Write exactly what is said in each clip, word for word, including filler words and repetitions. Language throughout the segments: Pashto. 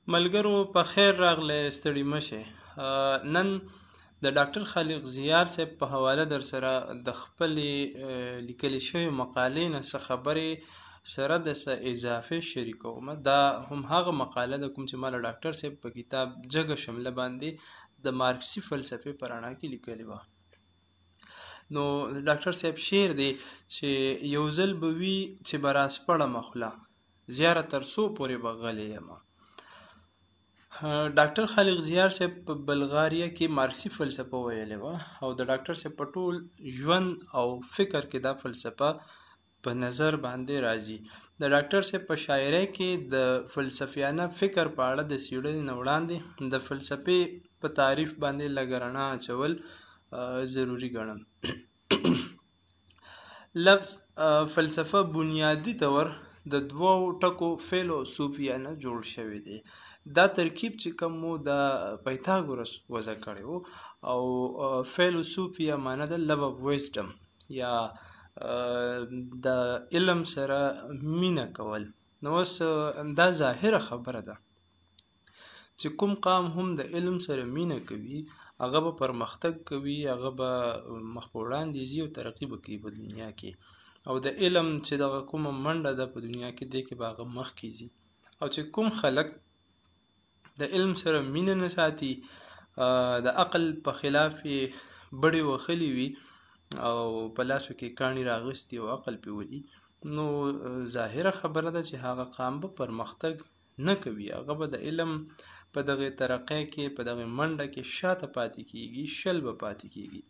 ملګرو په خیر راغلی، ستړي مشئ. نن د ډاکټر خالق زیار صاحب په حواله در سره د خپلې لیکلې شوې مقالې نه څه خبرې سره د څه اضافې شریکوم. دا هم هغه مقاله ده کوم چې ما له ډاکټر صاحب په کتاب جګه شمله باندې د مارکسي فلسفې په رڼا کې لیکلې وه. نو ډاکټر صاحب شعر دی چې یو ځل به وي چې به راسپړه مخله زیاره تر څو پورې به غلی یم. ډاکټر خالق زیار صاحب په بلغاریا کې مارکسي فلسفه ویلې وه او د ډاکټر صاحب په ټول ژوند او فکر کې دا فلسفه په نظر باندې راځي. د ډاکټر صاحب په شاعرۍ کې د فلسفیانه فکر په اړه د څېړنې نه وړاندې د فلسفې په تعریف باندې لږ رڼا اچول ضروري ګڼم. لفظ فلسفه بنیادی طور د دوو ټکو فیلوسوفیا نه جوړ شوی دی. دا ترکیب چې کوم مو د پایتاګورس وضع کړی و او فیلوسوفیا معنی د لو اف ویزډم یا د علم سره مینه کول. نو اوس دا ظاهره خبره ده چې کوم قام هم د علم سره مینه کوي هغه به پرمختګ کوي، هغه به مخ په وړاندې ځي او ترقي به کوي په دنیا کې، او د علم چې دغه کومه منډه ده په دنیا کې دی کې به هغه مخکې ځي. او چې کوم خلک د علم سره مینه نه ساتي، د عقل په خلاف یې بړې وهلې وي او په لاسو کې کاڼي راغستي او عقل پې ولي، نو ظاهره خبره ده چې هغه قام به پرمختګ نه کوي، هغه به د علم په دغه ترقۍ کې په دغه منډه کې شاته پاتې کیږي، شل به پاتې کیږي.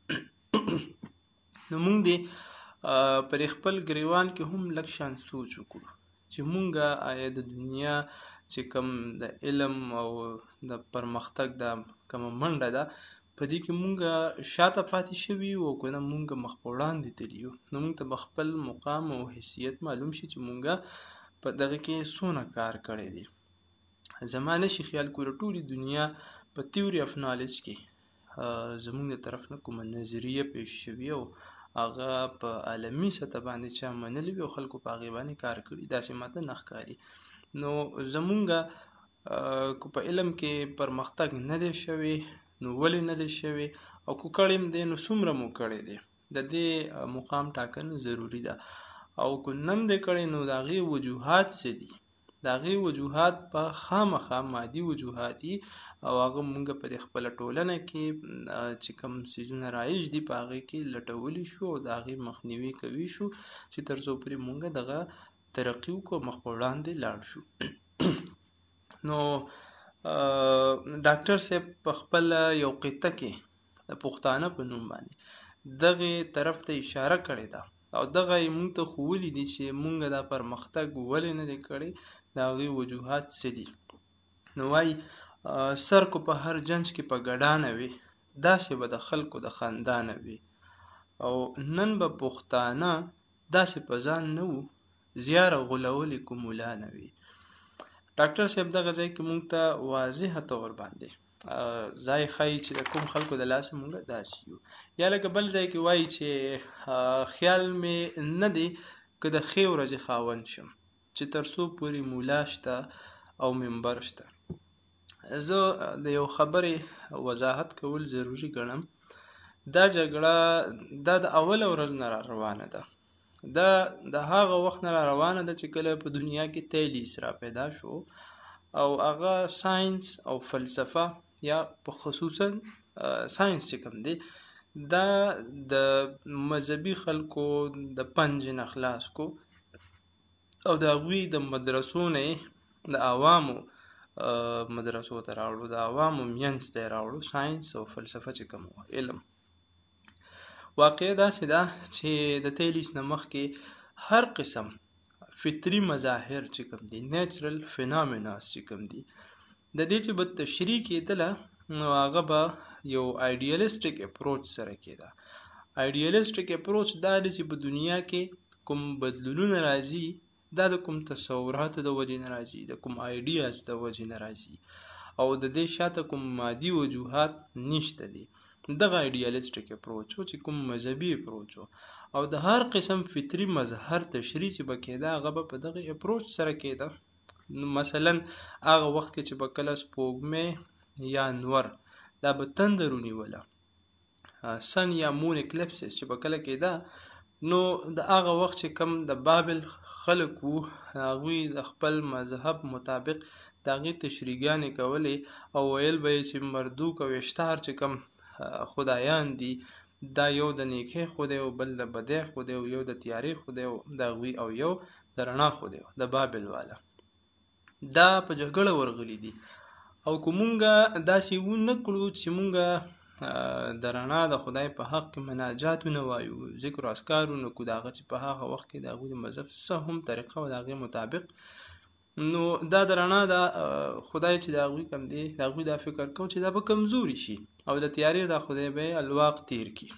نو موږ دې پر خپل ګریوان کې هم لږ شان سوچ وکړو چې موږ آیا د دنیا چې کوم د علم او د پرمختګ د کومه منډه ده په دې کې مونږ شاته پاتې شوي یو که نه مونږ مخ په وړاندې تللي یو. نو مونږ ته به خپل مقام او حیثیت معلوم شي چې مونږ په دغه کې څونه کار کړی دی. زما نشي خیال کوله ټولې دنیا په تیوري اف نالج کې زمونږ د طرف نه کومه نظریه پیش شوي او هغه په عالمي سطح باندې چا منلي وي او خلکو په هغې باندې کار کړي، داسې ماته نه ښکاري. نو زمونږ که په علم کې پرمختګ نه دی شوی نو ولې نه دی شوی، او که کړی هم دی نو څومره مو کړی دی، د دې مقام ټاکنه ضروري ده. او که نه هم دی کړی نو د هغې وجوهات څه دي، د هغې وجوهات په خامخا مادي وجوهات دي او هغه مونږ په دې خپله ټولنه کې چې کوم څیزونه رایج دي په هغې کې لټولی شو او د هغې مخنیوي کوي شو چې تر څو پورې مونږ دغه ترقی وکړو، مخ په وړاندې لاړ شو. نو ډاکټر صاحب په خپله یو قطعه کې د پښتانه په نوم باندې دغې طرف ته اشاره کړې ده او دغه یې مونږ ته ښوولي دي چې مونږ دا پرمختګ ولې نه دی کړی، د هغې وجوهات څه دي. نو وایي سر کو په هر جنج کې په ګډانه وي، داسې به د خلکو د خندانه وي، او نن به پښتانه داسې په ځان نه وو زیاره غولولې کومولا نه وي. ډاکټر صاحب دغه ځای کې مونږ ته واضحه طور باندې ځای ښایي چې د کوم خلکو د لاسه مونږ داسې یو. یا لکه بل ځای کې وایي چې خیال مې نه دی که د ښې ورځې خاوند شم چې تر څو پورې مولا شته او منبر شته. زه د یو خبرې وضاحت کول ضروري ګڼم. دا جګړه دا د اوله ورځ نه را روانه ده، دا د هغه وخت نه را روانه ده چې کله په دنیا کې تیلیس را پیدا شو او هغه ساینس او فلسفه یا په خصوصا ساینس چې کوم دی دا د مذهبي خلکو د پنج نه خلاص کو او د هغوی د مدرسو نه د عوامو مدرسو ته راوړو، د عوامو منځ ته یې راوړو ساینس او فلسفه چې کوم علم. واقع داسې ده چې د تیلیس نه مخکې هر قسم فطري مظاهر چې کوم دي، نیچرل فینامیناس چې کوم دي، د دې چې به تشریح کېدله نو هغه به یو ایډیالسټیک اپروچ سره کېده. ایډیالسټیک اپروچ دا دی چې په دنیا کې کوم بدلونونه راځي دا د کوم تصوراتو د وجې نه راځي، د کوم آیډیاز د وجې نه راځي او د دې شاته کوم مادي وجوهات نشته دي. دغه ایډیالسټیک اپروچ و چې کوم مذهبي اپروچ و او د هر قسم فطري مظهر تشریح چې به کېده هغه به په دغه اپروچ سره کېده مثلا هغه وخت کې چې به کله سپوږمۍ یا نور دا به تندر ونیوله سن یا مون اکلپسس چې به کله کېده نو د هغه وخت چې کم د بابل خلک وو هغوی د خپل مذهب مطابق د هغې تشریحګانې کولې او ویل به یې چې مردوک او اشتار چې کم خدایان دي دا یو د نیکۍ خدای او بل د بدۍ خدای او یو د تیارې خدای او د هغوی او یو د رڼا خدای د بابل والا دا په جګړه ورغلي دي او که مونږ داسې ونه کړو چې مونږ د رڼا د خدای په حق کې مناجات ونه وایو ذکر او اذکار ونه کړو د هغه چې په هغه وخت کې د هغوی د مذهب څه هم طریقه او د هغې مطابق نو دا د رڼا د خدای چې د هغوی کم دی د هغوی دا فکر کوو چې دا به کمزوري شي او د تیارې د خدای به یې الواق تیر کی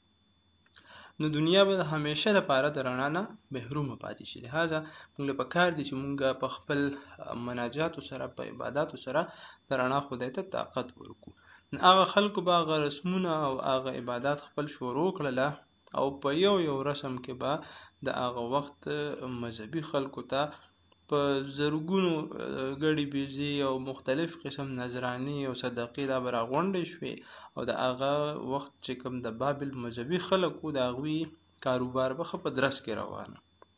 نو دنیا به همیشه لپاره د رڼا نه محرومه پاتې شي لهذا موږ له پکار دي چې موږ په خپل مناجاتو سره په عباداتو سره د رڼا خدای ته طاقت ورکړو هغه خلکو به هغه رسمونه او هغه عبادات خپل شروع کړله او په یو یو رسم کې به د هغه وخت مذهبي خلکو ته په زرګونو ګړي بیزي او مختلف قسم نظراني او صدقې دا به راغونډې شوې او د هغه وخت چې کوم د بابل مذهبي خلک وو د هغوی کاروبار به ښه په درس کې روان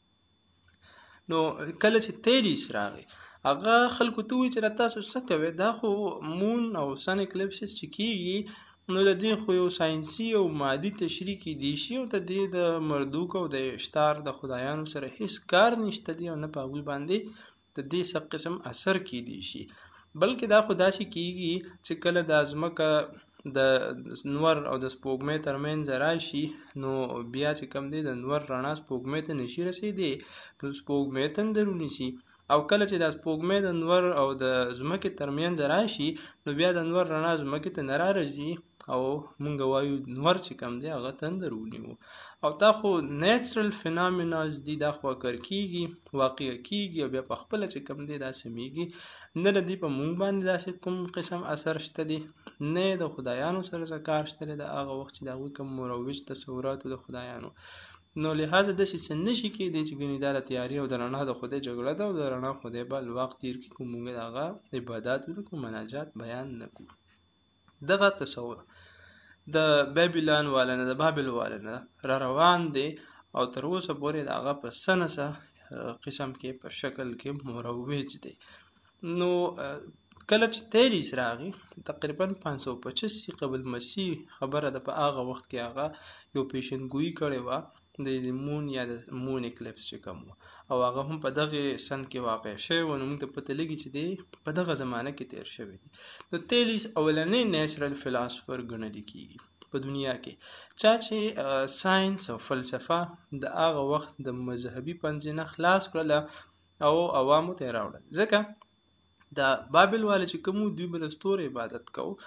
نو کله چې تیلیس راغی هغه خلکو ته ووایي چې را تاسو څه کوئ دا خو مون او سن اکلپسس چې کېږي نو د دې خو یو ساینسي او مادي تشریح کیدی شي او د دې د مردوک او د اشتار د خدایانو سره هیڅ کار نشته دی او نه په هغوی باندې د دې څه قسم اثر کیدی شي بلکې دا خو داسې کیږي چې کله د ځمکه د نور او د سپوږمۍ ترمنځ راشي نو بیا چې کم دی د نور رڼا سپوږمۍ ته نشي رسېدی نو سپوږمۍ تندر ونیسي او کله چې د سپوږمۍ د نور او د ځمکې ترمنځ راشي نو بیا د نور رڼا ځمکې ته نه راځي او مونږ وایو نور چې کم دی هغه تندر ونیو او دا خو نیچرل فینامیناز دي دا خو اکر کیږي واقع کیږي او بیا په خپله چې کم دی دا سمیږي نه د دې په مونږ باندې داسې کوم قسم اثر شته دی نه د خدایانو سره څه کار شته دی د هغه وخت چې د هغوی کوم مروج تصوراتو د خدایانو نو لهذا داسې څه نشي کېدی چې ګنې دا د تیارې او د رڼا د خدای جګړه ده او د رڼا خدای به الواق تیر کړي که مونږ د هغه عبادات ونه کړو مناجات بیان نه کړو دغه تصور د بیبلان والا نه د بابل والا نه را روان دی او تر اوسه پورې د هغه په څه نه څه قسم کې په شکل کې مروج دی نو کله چې تیلیس راغی تقریبا پنځه سوه پچیس قبل مسیح خبره ده په هغه وخت کې هغه یو پیشنګویي کړې وه د مون یا د مون اکلپس چې کوم او هغه هم په دغه سن کې واقع شوی و نو موږ ته پته لګي چې دی په دغه زمانه کې تیر شوی دی نو تیلیس اولنی نیچرل فلاسفر ګڼل کېږي په دنیا کې چا چې ساینس او فلسفه د هغه وخت د مذهبي پنځې نه خلاص کړله او عوامو ته یې راوړل ځکه د بابل والا چې کوم دوی به د ستورو عبادت کوو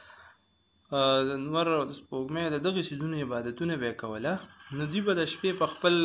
د نور او د سپوږمۍ د دغې څیزونو عبادتونه به یې کوله نو دوی به د شپې په خپل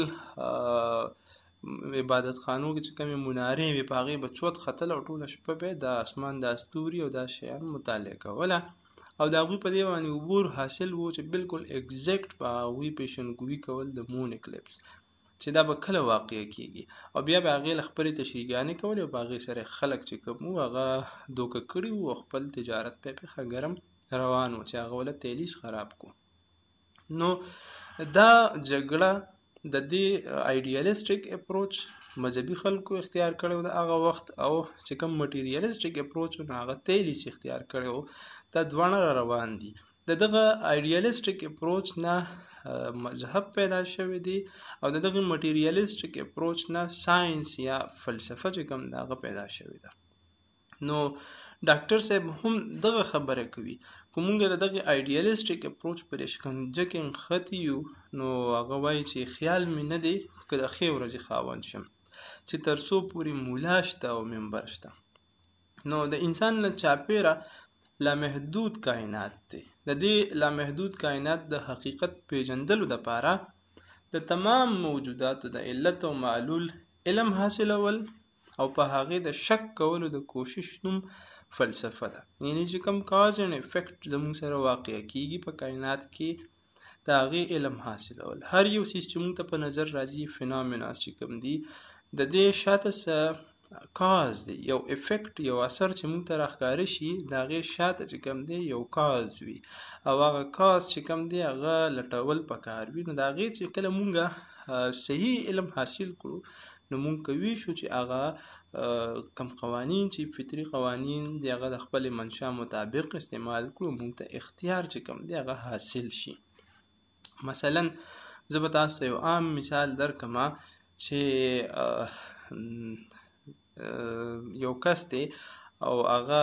عبادت خانو کې چې کومې منارې وي په هغې به چوت ختل او ټوله شپه به د اسمان دا ستوري او دا شیان مطالعه کوله او د هغوی په دې باندې عبور حاصل و چې بالکل اګزیکټ په هغوی پیشنګویي کول د مون اکلپس چې دا به کله واقع کېږي او بیا به هغې له خپلې تشریحګانې کولې او په هغې سره خلک چې کوم وو هغه دوکه کړي وو او خپل تجارت په یې ښه ګرم روان و چې هغه وله تیلیس خراب کو نو دا جګړه د دې آیډیالیسټیک اپروچ مذهبي خلکو اختیار کړی د هغه وخت او چې کوم مټیریالیسټیک اپروچ نو هغه تیلیس اختیار کړی و دا دواړه را روان دي د دغه آیډیالیسټیک اپروچ نه مذهب پیدا شوی دی او د دغه مټیریالیسټیک اپروچ نه ساينس یا فلسفه چې کوم دا هغه پیدا شوی ده نو ډاکټر صاحب هم دغه خبره کوي کومونګه د دغه آیډیالیسټیک اپروچ پر شکنجه کې نښتي یو نو هغه وایي چې خیال مې نه دی که د ښې ورځې خاوند شم چې تر څو پورې مولا شته او منبر شته نو د انسان نه چاپېره لامحدود کائنات دی د دې لامحدود کائنات د حقیقت پیژندلو دپاره د تمام موجوداتو د علت او معلول علم حاصلول او په هغې د شک کولو د کوشش نوم فلسفه ده یعنی چې کوم کاز ان افیکټ زموږ سره واقع کیږي په کائنات کې د هغې علم حاصلول هر یو څیز چې موږ ته په نظر راځي فینامیناز چې کوم دي د دې شاته څه کاز دی، یو افیکټ، یو اثر چې موږ ته راښکاره شي د هغې شاته چې کوم دی یو کاز وي، او هغه کاز چې کوم دی هغه لټول پکار وي. نو د هغې چې کله موږ صحیح علم حاصل کړو نو موږ کولی شو چې هغه کم قوانین چې فطري قوانین دی هغه د خپل منشا مطابق استعمال کړو، موږ ته اختیار چې کوم دی هغه حاصل شي. مثلا زه به تاسو یو عام مثال درکمه چې یو کس دی او هغه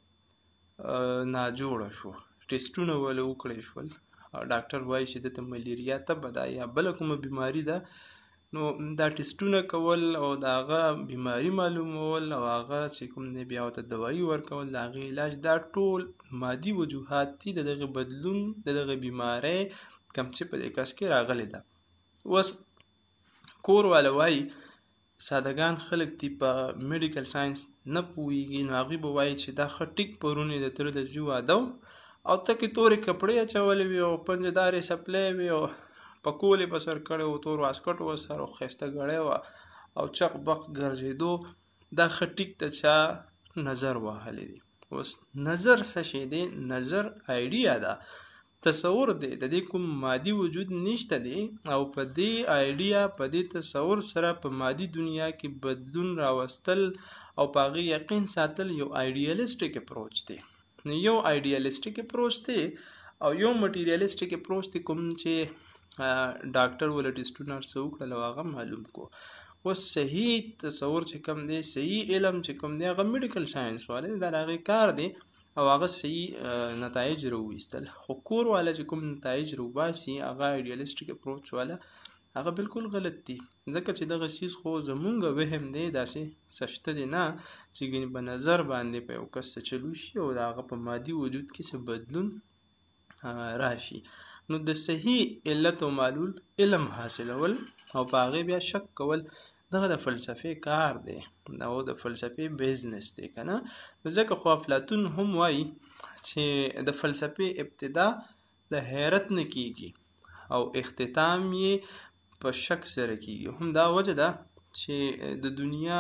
ناجوړه شو، ټیسټونه ولې وکړی شول، ډاکټر وایي چې دته ملیریا تبه ده یا بله کومه بیماري ده، نو دا ټیسټونه کول او د هغه بیماري معلومول او هغه چې کوم دی بیا ورته دوایي ورکول، د هغې علاج، دا ټول مادي وجوهات دي د دغه بدلون د دغه بیمارۍ کوم چې په دې کس کې راغلی ده. اوس کور والا وایي سادهګان خلک دي په میډیکل ساینس نه پوهېږي، نو هغوی به وایي چې دا ښه ټیک پرون یې د تره د زوی واده و او ته کې تورې کپړې اچولې وي او پنجهدارې سپلی وي او پکول یې په سر کړی و، تور واسکټ و سر او ښایسته ګړی وه او چق بق ګرځېدو، دا ښه ټیک ته چا نظر وهلی دی. اوس نظر څه شی دی؟ نظر آیډیا ده، تصور دی، د دې کوم مادي وجود نشته دی او په دې آیډیا په دې تصور سره په مادي دنیا کې بدلون راوستل او په هغې یقین ساتل یو آیډیالیسټیک اپروچ دی. نو یو آیډیالیسټیک اپروچ دی او یو مټیریالیسټیک اپروچ دی کوم چې ډاکټر ولا ټیسټونه هر څه وکړل او هغه معلوم کو. اوس صحیح تصور چې کوم دی، صحیح علم چې کوم دی، هغه میډیکل ساینس والا دا د هغې کار دی او هغه صحیح نتایج راوویستل. خو کور والا چې کوم نتایج راوباسي هغه آیډیالیسټیک اپروچ والا هغه بالکل غلط دي، ځکه چې دغه څیز خو زمونږ وهم دی، داسې څه شته دی نه چې ګنې په نظر باندې په یو کس څه چلو شي او د هغه په مادي وجود کې څه بدلون راشي. نو د صحیح علت او معلول علم حاصلول او په هغې بیا شک کول دغه د فلسفې کار دی او د فلسفې بیزنس دی که نه. ځکه خو افلاطون هم وایي چې د فلسفې ابتدا د حیرت نه کیږي او اختتام یې په شک سره کیږي. هم دا وجه ده چې د دنیا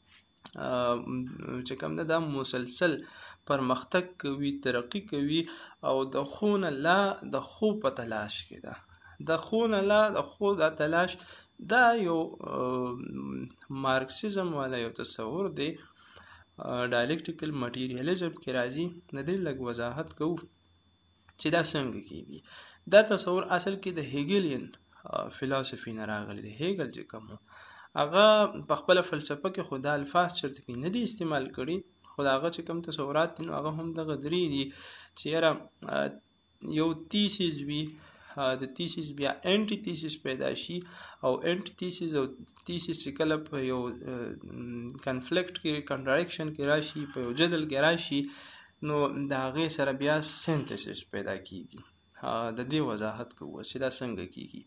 چې کوم ده دا مسلسل پرمختګ کوي، ترقی کوي او د خو نه لا د خو په تلاش کې ده. د خو نه لا د خو دا تلاش دا یو مارکسیزم والا یو تصور دی، ډایلکټیکل مټیریالیزم کې راځي. د دې لږ وضاحت کوو چې دا څنګه کیږي. دا تصور اصل کې د هیګلین فلسفي نه راغلی دی. هیګل چې کوم هغه په خپله فلسفه کې خو دا الفاظ چېرته کې نه دي استعمال کړي، خو د هغه چې کوم تصورات دي نو هغه هم دغه درې دي چې یاره یو تیسیس وي، د تیسیس بیا انټي تیسیس پیدا شي او انټي تیسیس او تیسیس چې کله په یو کنفلیکټ کې کنټراډکشن کې راشي، په یو جدل کې راشي، نو د هغې سره بیا سینتیسیس پیدا کیږي. د دې وضاحت کوو چې دا څنګه کیږي.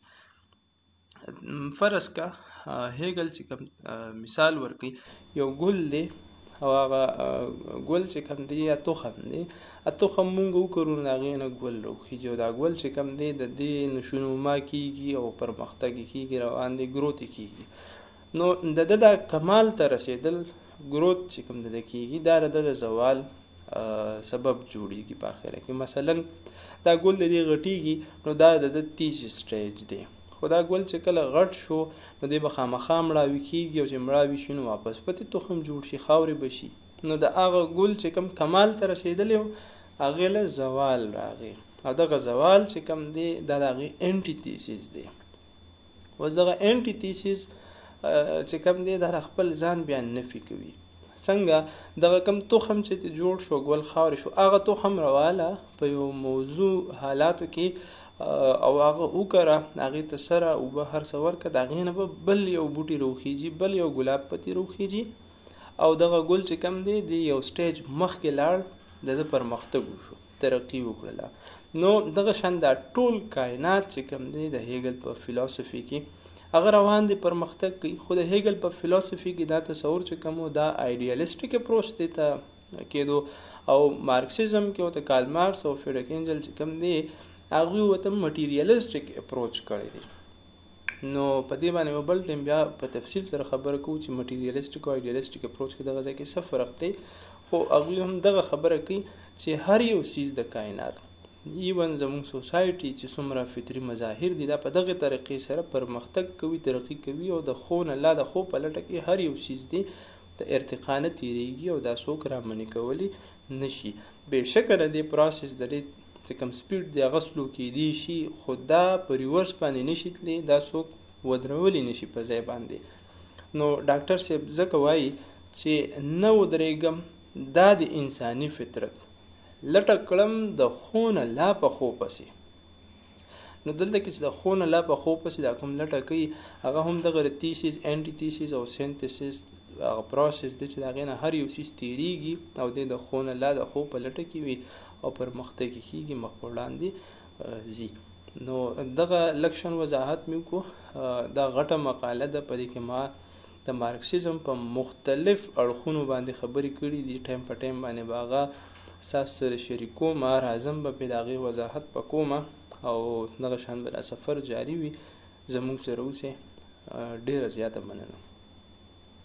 فرض کا هیګل چې کوم مثال ورکوي، یو ګل دی او هغه ګل چې کوم دی یا تخم دی، تخم مونږ وکرو نو د هغې نه ګل راوخیږي او دا ګل چې کوم دی د دې نشونما کیږي او پرمختګ کیږي، روان دی، ګروت کیږي. نو د ده د کمال ته رسېدل، ګروت چې کوم د ده کیږي، دا د ده د زوال سبب جوړیږي په آخره کې. مثلا دا ګل د دې غټیږي نو دا د ده تیز سټیج دی، خو دا ګل چې کله غټ شو نو دی به خامخا مړاوي کیږي او چې مړاوي شي نو واپس پتې تخم جوړ شي، خاورې به شي. نو د هغه ګل چې کوم کمال ته رسېدلی و هغې له زوال راغی او دغه زوال چې کوم دی دا د هغې انټي تیسیس دی. اوس دغه انټي تیسیس چې کوم دی دا خپل ځان بیا نفي کوي. څنګه دغه کم تخم چې جوړ شو ګل خاورې شو، هغه تخم رواله په یو موضوع حالاتو کې او هغه وکره، هغې ته سره اوبه هر څه ورکړه، د هغې نه به بل یو بوټي راوخیږي، بل یو ګلاب پتې راوخیږي او دغه ګل چې کوم دی د یو سټیج مخکې لاړ، د ده پرمختګ وشو، ترقي وکړله. نو دغه شان دا ټول کائنات چې کوم دی د هیګل په فلسفي کې هغه روان دی، پرمختګ کوي. خو د هیګل په فلسفي کې دا تصور چې کوم دا آیډیالیسټیک اپروچ دی ته کېدو او مارکسیزم کې ورته کارل مارکس او فریډریک انجل چې کوم دی هغوی ورته مټیریالیسټیک اپروچ کړی دی. نو په دې باندې به بل ټایم بیا په تفصیل سره خبره کوو چې مټیریالسټیک او ایډیالسټیک اپروچ کې دغه ځای کې څه فرق دی. خو هغوی هم دغه خبره کوي چې هر یو څیز د کائنات ایون زموږ سوسایټي چې څومره فطري مظاهر دي دا په دغه طریقې سره پرمختګ کوي، ترقي کوي او د خو نه لا د خو په لټه کې هر یو څیز دی د ارتقا نه تېرېږي او دا څوک رامنې کولی نشي. بېشکه د دې پروسس د دې چې کوم سپیډ دی هغه سلو کېدی شي، خو دا په ریورس باندې نشي تللی، دا څوک ودرولی نشي په ځای باندې. نو ډاکټر صاحب ځکه وایي چې نه ودرېږم، دا د انساني فطرت لټه کړم د خو نه لا په خو پسې. نو دلته کې چې د خو نه لا په خو پسې دا کوم لټه کوي هغه هم دغه تیسیس، انټي تیسیس او سینتیسیس هغه پروسس دی چې د هغې نه هر یو څیز تېرېږي او دی د خو نه لا د خو په لټه کې وي او پرمختګ یې کېږي، مخ په وړاندې ځي. نو دغه لږ شان وضاحت مې وکړو. دا غټه مقاله ده، په دې کې ما د مارکسیزم په مختلف اړخونو باندې خبرې کړي دي. ټایم په ټایم باندې به هغه ساس سره شریکوم، راځم به پرې د هغې وضاحت به کوم او دغه شان به دا سفر جاري وي. زموږ سره اوسئ. ډېره زیاته مننه.